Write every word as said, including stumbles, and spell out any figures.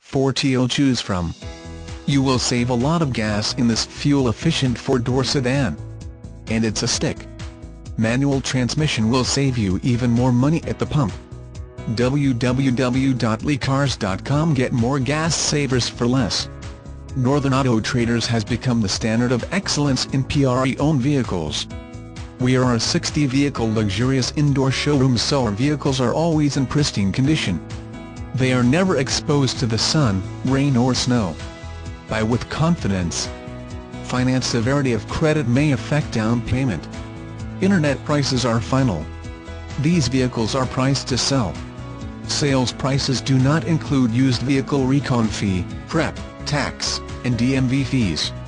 four to choose from. You will save a lot of gas in this fuel-efficient four-door sedan. And it's a stick. Manual transmission will save you even more money at the pump. w w w dot lee cars dot com. Get more gas savers for less. Northern Auto Traders has become the standard of excellence in pre-owned vehicles. We are a sixty vehicle luxurious indoor showroom, so our vehicles are always in pristine condition. They are never exposed to the sun, rain or snow. Buy with confidence. Finance severity of credit may affect down payment. Internet prices are final. These vehicles are priced to sell. Sales prices do not include used vehicle recon fee, prep, tax, and D M V fees.